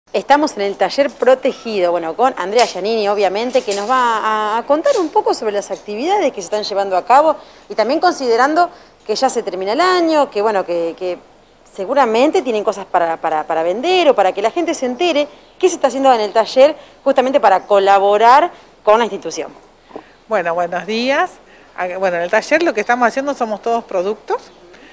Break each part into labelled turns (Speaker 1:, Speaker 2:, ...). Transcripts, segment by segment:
Speaker 1: Estamos en el taller protegido, bueno, con Andrea Giannini, obviamente, que nos va a contar un poco sobre las actividades que se están llevando a cabo y también considerando que ya se termina el año, que bueno, que seguramente tienen cosas para vender o para que la gente se entere qué se está haciendo en el taller justamente para colaborar con la institución.
Speaker 2: Bueno, buenos días. Bueno, en el taller lo que estamos haciendo somos todos productos.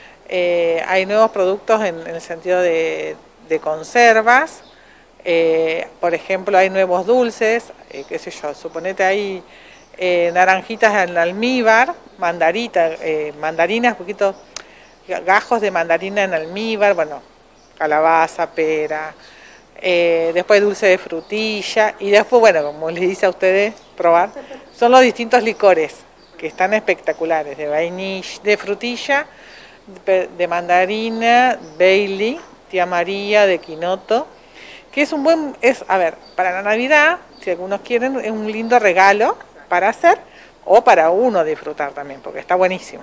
Speaker 2: Hay nuevos productos en el sentido de conservas. Por ejemplo, hay nuevos dulces, qué sé yo, suponete hay naranjitas en almíbar, mandarinas, poquito, gajos de mandarina en almíbar, bueno, calabaza, pera, después dulce de frutilla y después, bueno, como les dice a ustedes, probar, son los distintos licores que están espectaculares, de vainilla, de frutilla, de mandarina, Bailey, tía María, de quinoto, que es un buen, a ver, para la Navidad, si algunos quieren, es un lindo regalo para hacer o para uno disfrutar también, porque está buenísimo.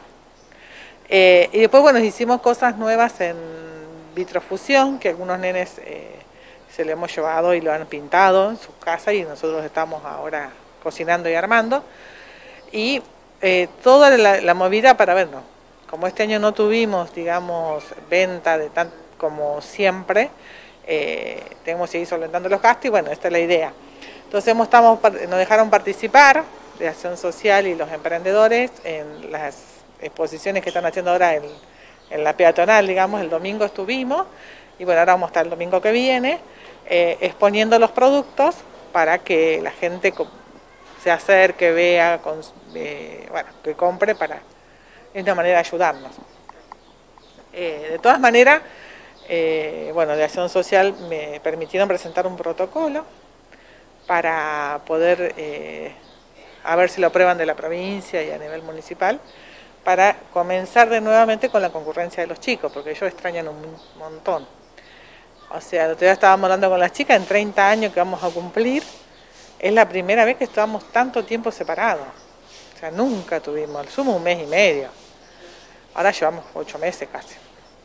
Speaker 2: Y después, bueno, hicimos cosas nuevas en vitrofusión, que algunos nenes se le hemos llevado y lo han pintado en su casa y nosotros estamos ahora cocinando y armando. Y toda la movida para vernos. Como este año no tuvimos, digamos, venta de tan como siempre, tenemos que seguir solventando los gastos y bueno, esta es la idea. Entonces nos dejaron participar de Acción Social y los emprendedores en las exposiciones que están haciendo ahora en la peatonal, digamos, el domingo estuvimos y bueno, ahora vamos a estar el domingo que viene exponiendo los productos para que la gente se acerque, vea, bueno, que compre para de una manera ayudarnos. De todas maneras, bueno, de Acción Social me permitieron presentar un protocolo para poder, a ver si lo aprueban de la provincia y a nivel municipal, para comenzar de nuevamente con la concurrencia de los chicos, porque ellos extrañan un montón. O sea, el otro día estábamos hablando con las chicas, en 30 años que vamos a cumplir, es la primera vez que estamos tanto tiempo separados. O sea, nunca tuvimos, al sumo un mes y medio. Ahora llevamos 8 meses casi.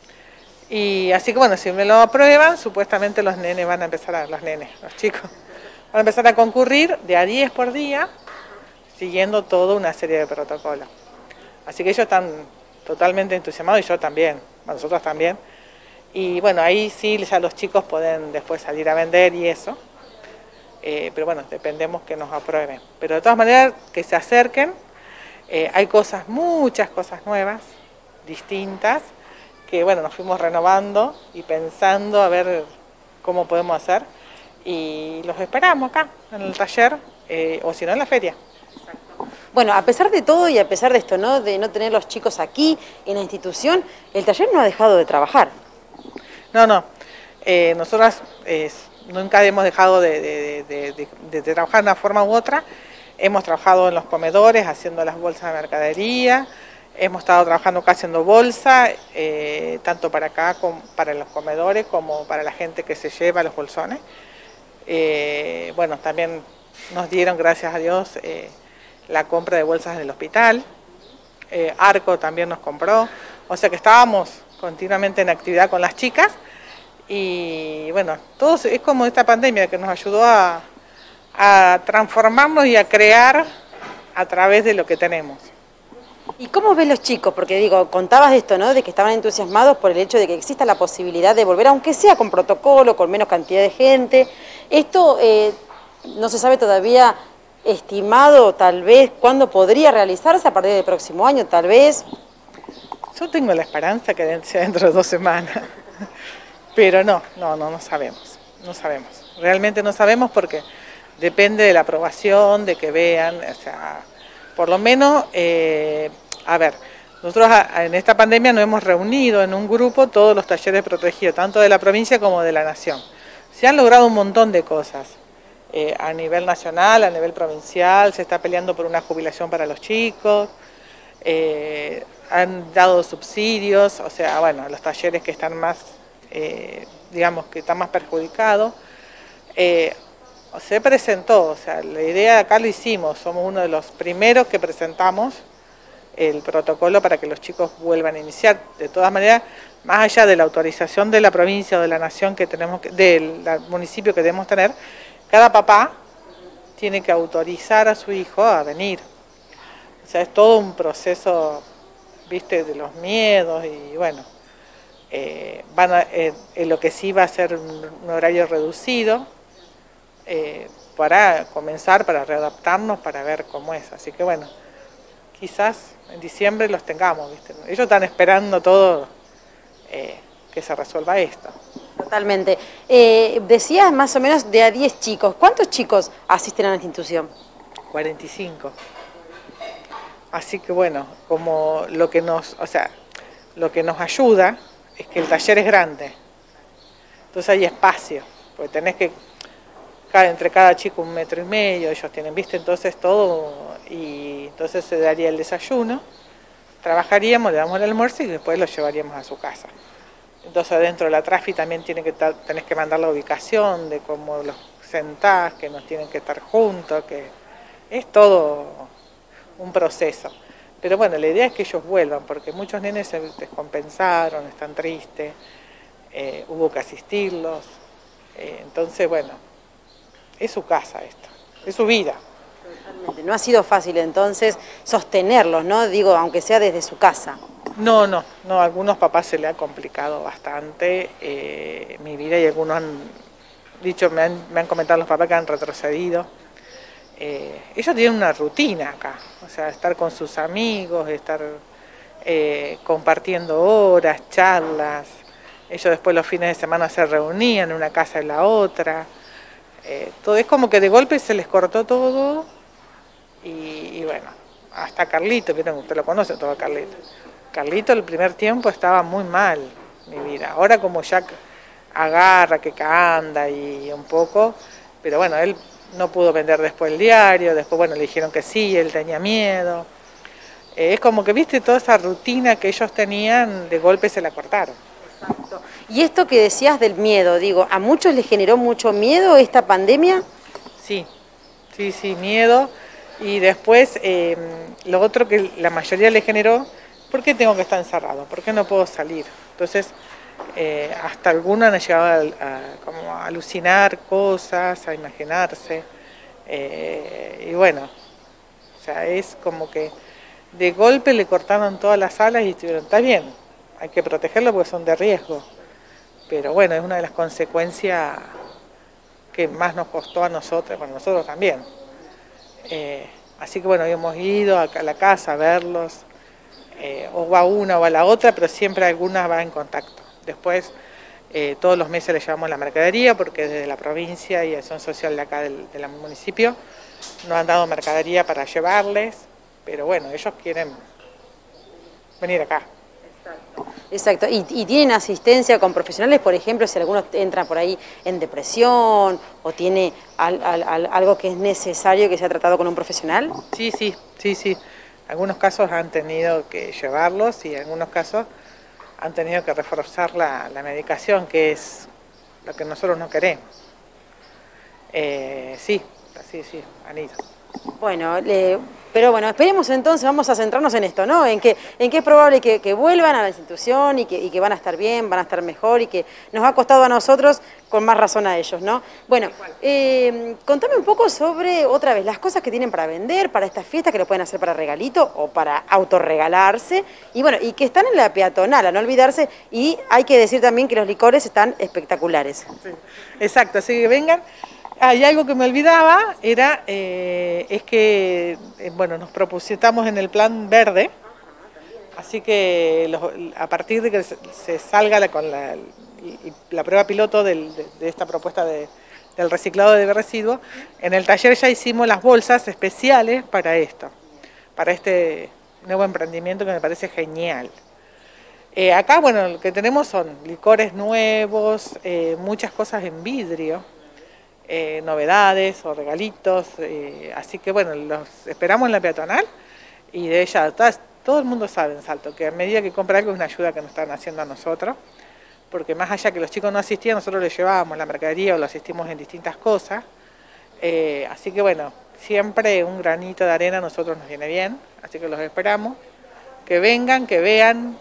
Speaker 2: Y así que bueno, si me lo aprueban, supuestamente los nenes van a empezar los chicos, van a empezar a concurrir de a 10 por día, siguiendo toda una serie de protocolos. Así que ellos están totalmente entusiasmados y yo también, nosotros también. Y bueno, ahí sí ya los chicos pueden después salir a vender y eso. Pero bueno, dependemos que nos aprueben. Pero de todas maneras, que se acerquen. Hay muchas cosas nuevas, distintas, que bueno, nos fuimos renovando y pensando a ver cómo podemos hacer. Y los esperamos acá, en el taller, o si no, en la feria.
Speaker 1: Bueno, a pesar de todo y a pesar de esto, ¿no? De no tener los chicos aquí en la institución, el taller no ha dejado de trabajar.
Speaker 2: No. Nosotras nunca hemos dejado de trabajar de una forma u otra. Hemos trabajado en los comedores haciendo las bolsas de mercadería. Hemos estado trabajando acá haciendo bolsa, tanto para acá como para los comedores como para la gente que se lleva los bolsones. Bueno, también nos dieron, gracias a Dios, la compra de bolsas en el hospital. Arco también nos compró. O sea que estábamos continuamente en actividad con las chicas. Y bueno, todo es como esta pandemia que nos ayudó a transformarnos y a crear a través de lo que tenemos.
Speaker 1: ¿Y cómo ven los chicos? Porque digo, contabas de esto, ¿no? De que estaban entusiasmados por el hecho de que exista la posibilidad de volver, aunque sea con protocolo, con menos cantidad de gente. Esto no se sabe todavía estimado, tal vez, cuándo podría realizarse, a partir del próximo año, tal vez.
Speaker 2: Yo tengo la esperanza que sea dentro de 2 semanas, pero no sabemos, realmente no sabemos porque depende de la aprobación, de que vean, o sea, por lo menos, a ver, nosotros en esta pandemia nos hemos reunido en un grupo todos los talleres protegidos, tanto de la provincia como de la nación. Se han logrado un montón de cosas, a nivel nacional, a nivel provincial, se está peleando por una jubilación para los chicos, han dado subsidios, o sea, bueno, los talleres que están más, digamos, que están más perjudicados. Se presentó, o sea, la idea de acá lo hicimos, somos uno de los primeros que presentamos el protocolo para que los chicos vuelvan a iniciar. De todas maneras, más allá de la autorización de la provincia o de la nación que tenemos, del municipio que debemos tener, cada papá tiene que autorizar a su hijo a venir. O sea, es todo un proceso, viste, de los miedos y bueno, lo que sí va a ser un horario reducido para comenzar, para readaptarnos, para ver cómo es. Así que bueno, quizás en diciembre los tengamos, ¿viste? Ellos están esperando todo que se resuelva esto.
Speaker 1: Totalmente. Decías más o menos de a 10 chicos. ¿Cuántos chicos asisten a la institución?
Speaker 2: 45. Así que bueno, como lo que nos ayuda es que el taller es grande. Entonces hay espacio, porque tenés que entre cada chico 1,5 metros, ellos tienen, ¿viste? Entonces todo, y entonces se daría el desayuno, trabajaríamos, le damos el almuerzo y después lo llevaríamos a su casa. Entonces adentro de la Trafi también tenés que mandar la ubicación de cómo los sentás, que no tienen que estar juntos, que es todo un proceso. Pero bueno, la idea es que ellos vuelvan, porque muchos nenes se descompensaron, están tristes, hubo que asistirlos, entonces bueno, es su casa esto, es su vida.
Speaker 1: Totalmente. No ha sido fácil entonces sostenerlos, ¿no? Digo, aunque sea desde su casa.
Speaker 2: No, a algunos papás se le ha complicado bastante mi vida y algunos han dicho, me han comentado los papás que han retrocedido. Ellos tienen una rutina acá, o sea, estar con sus amigos, estar compartiendo horas, charlas. Ellos después los fines de semana se reunían en una casa en la otra. Todo es como que de golpe se les cortó todo y bueno, hasta Carlito, que usted lo conoce todo a Carlito. Carlito el primer tiempo estaba muy mal, mi vida. Ahora como ya agarra, que anda y un poco, pero bueno, él no pudo vender después el diario, después bueno, le dijeron que sí, él tenía miedo. Es como que viste toda esa rutina que ellos tenían, de golpe se la cortaron.
Speaker 1: Exacto. Y esto que decías del miedo, digo, ¿a muchos les generó mucho miedo esta pandemia?
Speaker 2: Sí, miedo. Y después lo otro que la mayoría le generó, ¿por qué tengo que estar encerrado? ¿Por qué no puedo salir? Entonces, hasta algunos han llegado como a alucinar cosas, a imaginarse. Y bueno, o sea, es como que de golpe le cortaron todas las alas y estuvieron, está bien, hay que protegerlo porque son de riesgo. Pero bueno, es una de las consecuencias que más nos costó a nosotros, bueno, nosotros también. Así que bueno, hemos ido a la casa a verlos, o va una o va la otra, pero siempre alguna va en contacto. Después, todos los meses le llevamos la mercadería, porque desde la provincia y Acción Social de acá del municipio nos han dado mercadería para llevarles, pero bueno, ellos quieren venir acá.
Speaker 1: Exacto. ¿Y tienen asistencia con profesionales, por ejemplo, si algunos entran por ahí en depresión o tiene algo que es necesario que sea tratado con un profesional?
Speaker 2: Sí. Algunos casos han tenido que llevarlos y en algunos casos han tenido que reforzar la medicación, que es lo que nosotros no queremos. Sí, han ido.
Speaker 1: Bueno, pero bueno, esperemos entonces, vamos a centrarnos en esto, ¿no? En que es probable que vuelvan a la institución y que van a estar bien, van a estar mejor y que nos ha costado a nosotros con más razón a ellos, ¿no? Bueno, contame un poco sobre, otra vez, las cosas que tienen para vender, para estas fiestas, que lo pueden hacer para regalito o para autorregalarse, y bueno, y que están en la peatonal, a no olvidarse, y hay que decir también que los licores están espectaculares.
Speaker 2: Sí, exacto, así que vengan. Y algo que me olvidaba era, es que, bueno, nos propusimos en el plan verde, así que a partir de que se salga con la prueba piloto de esta propuesta del reciclado de residuos, en el taller ya hicimos las bolsas especiales para esto, para este nuevo emprendimiento que me parece genial. Acá, bueno, lo que tenemos son licores nuevos, muchas cosas en vidrio, novedades o regalitos, así que bueno, los esperamos en la peatonal y de ella todo el mundo sabe en Salto que a medida que compra algo es una ayuda que nos están haciendo a nosotros, porque más allá que los chicos no asistían, nosotros les llevábamos la mercadería o lo asistimos en distintas cosas, así que bueno, siempre un granito de arena a nosotros nos viene bien, así que los esperamos. que vengan, que vean,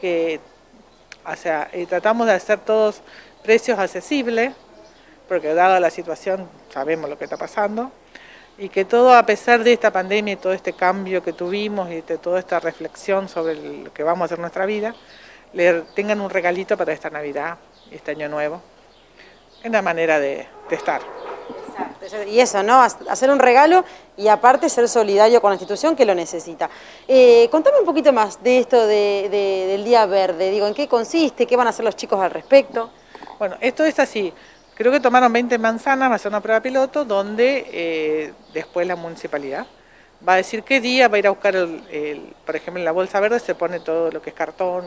Speaker 2: tratamos de hacer todos precios accesibles, porque dada la situación sabemos lo que está pasando, y que todo, a pesar de esta pandemia y todo este cambio que tuvimos y de toda esta reflexión sobre lo que vamos a hacer en nuestra vida, le tengan un regalito para esta Navidad y este Año Nuevo. Es una manera de estar.
Speaker 1: Exacto. Y eso, ¿no? Hacer un regalo y aparte ser solidario con la institución que lo necesita. Contame un poquito más de esto del Día Verde. Digo, ¿en qué consiste? ¿Qué van a hacer los chicos al respecto?
Speaker 2: Bueno, esto es así. Creo que tomaron 20 manzanas, va a ser una prueba piloto, donde después la municipalidad va a decir qué día va a ir a buscar, por ejemplo, en la bolsa verde se pone todo lo que es cartón,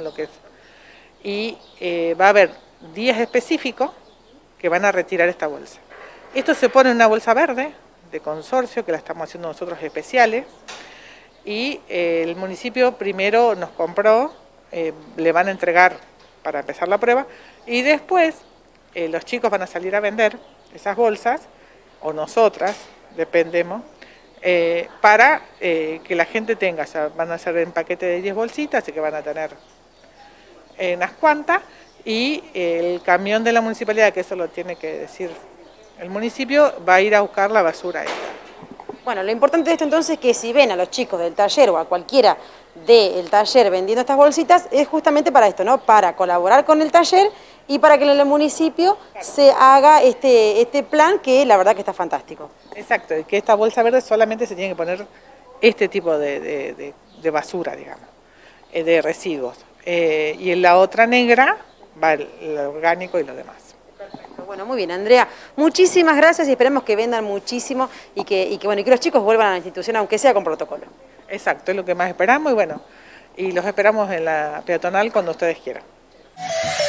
Speaker 2: y va a haber días específicos que van a retirar esta bolsa. Esto se pone en una bolsa verde de consorcio, que la estamos haciendo nosotros especiales, y el municipio primero nos compró, le van a entregar para empezar la prueba, y después los chicos van a salir a vender esas bolsas, o nosotras, dependemos, para que la gente tenga, o sea, van a ser en paquete de 10 bolsitas, así que van a tener unas cuantas, y el camión de la municipalidad, que eso lo tiene que decir el municipio, va a ir a buscar la basura esta.
Speaker 1: Bueno, lo importante de esto entonces es que si ven a los chicos del taller o a cualquiera del taller vendiendo estas bolsitas, es justamente para esto, ¿no? Para colaborar con el taller y para que en el municipio se haga este plan que la verdad que está fantástico.
Speaker 2: Exacto, y que esta bolsa verde solamente se tiene que poner este tipo de basura, digamos, de residuos. Y en la otra negra va el orgánico y lo demás.
Speaker 1: Perfecto. Bueno, muy bien, Andrea. Muchísimas gracias y esperemos que vendan muchísimo y que los chicos vuelvan a la institución, aunque sea con protocolo.
Speaker 2: Exacto, es lo que más esperamos y bueno, y los esperamos en la peatonal cuando ustedes quieran.